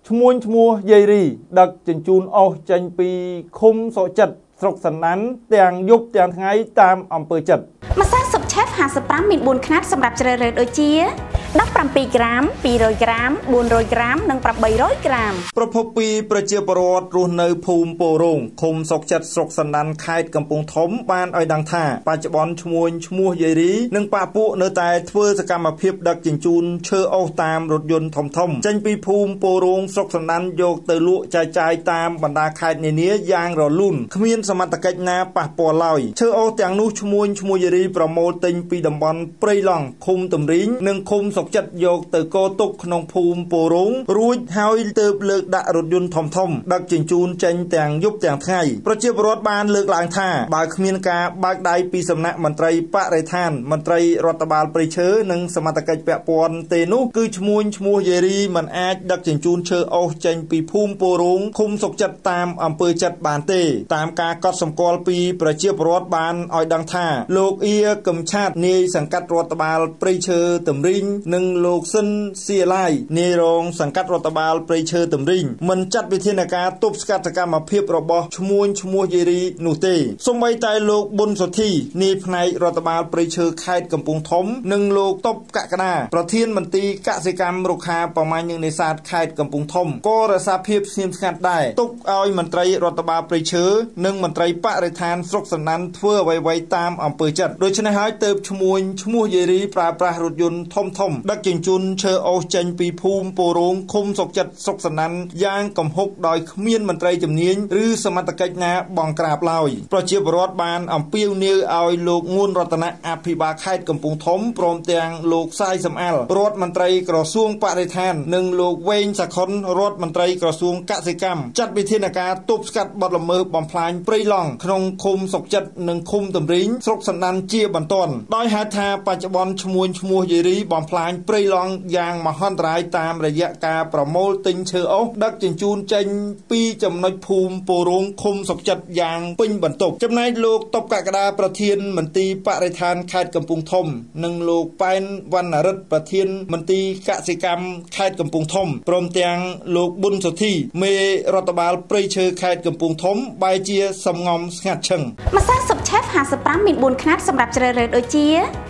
ឈ្មោះយាយរីដឹកជញ្ជូនអស់ចេញពីឃុំសុចិត្តស្រុកសណ្ដានទាំងយប់ទាំងថ្ងៃតាមអំពើចិត្តម្សៅស៊ុបឆេហ្វ55មាន4ខ្នាតសម្រាប់ជ្រើសរើសដូចជា17ក្រាម200ក្រាម400ក្រាមនិង800ក្រាមប្រភពពីប្រជាពលរដ្ឋរស់នៅភូមិពោរងឃុំសុកចិត្តស្រុកសណ្ដានខេត្តកំពង់ធំបានឲ្យដឹងថាបច្ចុប្បន្នឈ្មោះយាយរីនិងប៉ាពួកនៅតែធ្វើសកម្មភាពដឹកជញ្ជូនឈើអុសតាមរថយន្តធំចេញពីភូមិពោរងស្រុកសណ្ដានយកទៅលក់ចែកចាយតាមបណ្ដាខេត្តនានាយ៉ាងរលូនគ្មានសមត្ថកិច្ចណាប៉ះពាល់ឡើយឈើអុសទាំងនោះឈ្មោះយាយរីប្រមូលទិញពីតំបន់ព្រៃឡង់ឃុំទំរីងនិងឃុំសុកចិត្តយកទៅកោទុកក្នុងភូមិពោរងរួចហើយទើបលើកដាក់រថយន្តធំដឹកជញ្ជូនចេញទាំងយប់ទាំងថ្ងៃប្រជាពលរដ្ឋបានលើកឡើងថាបើគ្មានការបើកដៃពីសំណាក់មន្ត្រីបរិស្ថានមន្ត្រីរដ្ឋបាលព្រៃឈើនិងសមត្ថកិច្ចពាក់ព័ន្ធទេនោះគឺឈ្មោះយាយរីមិនអាចដឹកជញ្ជូនឈើអុសចេញពីភូមិពោរងឃុំសុកចិត្តតាមអំពើចិត្តបានទេតាមការកត់សម្គាល់ពីប្រជាពលរដ្ឋបានឲ្យដឹងថាលោកអៀកឹមឆាតនាយសង្កាត់រដ្ឋបាលព្រៃឈើទំរីងនិងលោកស៊ិនសៀឡាយនាយរងសង្កាត់រដ្ឋបាលព្រៃឈើទំរីងមិនចាត់វិធានការទប់ស្កាត់សកម្មភាពរបស់ឈ្មោះយាយរីនោះទេសូម្បីតែលោកប៊ុនសុធីនាយផ្នែករដ្ឋបាលព្រៃឈើខេត្តកំពង់ធំនិងលោកតុបកក្កដាប្រធានមន្ទីរកសិកម្មរុក្ខាប្រមាញ់និងនេសាទខេត្តកំពង់ធំក៏រក្សាភាពស្ងៀមស្ងាត់ដែរទុកឲ្យមន្ត្រីរដ្ឋបាលព្រៃឈើនិងមន្ត្រីបរិស្ថានស្រុកសណ្ដានធ្វើអ្វីៗតាមអំពើចិត្តដូច្នេះហើយទើបឈ្មោះយាយរីប្រើប្រាស់រថយន្តធំដឹកជញ្ជូនឈើអូសចេញពីភូមិពោរងឃុំសុកចិត្តស្រុកសណ្ដានយ៉ាងកំហុកដោយគ្មានមន្ត្រីជំនាញឬសមត្ថកិច្ចណាបង្ក្រាបឡើយប្រជាពលរដ្ឋបានអំពាវនាវឲ្យលោកងួនរតនៈអភិបាលខេត្តកំពង់ធំព្រមទាំងលោកសាយសំអាលរដ្ឋមន្ត្រីក្រសួងបរិស្ថាននិងលោកវែងសាខុនរដ្ឋមន្ត្រីក្រសួងកសិកម្មចាត់វិធានការទប់ស្កាត់បទល្មើសបំផ្លាញព្រៃឡង់ក្នុងឃុំសុកចិត្តនិងឃុំទំរីងស្រុកសណ្ដានជាបន្ទាន់ដោយហេតុថាបច្ចុប្បន្នឈ្មោះយាយរីបំផ្លាញព្រៃឡង់យ៉ាងមហន្តរាយតាមរយៈការប្រមូលទិញឈើអុសដឹកជញ្ជូនចេញពីចំណុចភូមិពោរងឃុំសុកចិត្តយ៉ាងពេញបន្ទប់ចំណែកលោកតុបកក្កដាប្រធានមន្ទីរបរិស្ថានខេត្តកំពង់ធំនិងលោកប៉ែនវណ្ណរិទ្ធប្រធានមន្ទីរកសិកម្មខេត្តកំពង់ធំព្រមទាំងលោកប៊ុនសុធីមេរដ្ឋបាលព្រៃឈើខេត្តកំពង់ធំបែរជាសំងំស្ងាត់ឈឹងម្សៅស៊ុបឆេហ្វ55មាន4ខ្នាតសម្រាប់ជ្រើសរើសដូចជា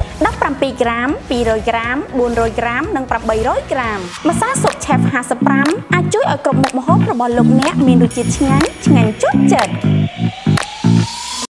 17ក្រាម200ក្រាម400ក្រាមនិង800ក្រាមម្សៅស៊ុបឆេហ្វ55អាចជួយឲ្យគ្រប់មុខម្ហូបរបស់លោកអ្នកមានរសជាតិឆ្ងាញ់ជាប់ចិត្ត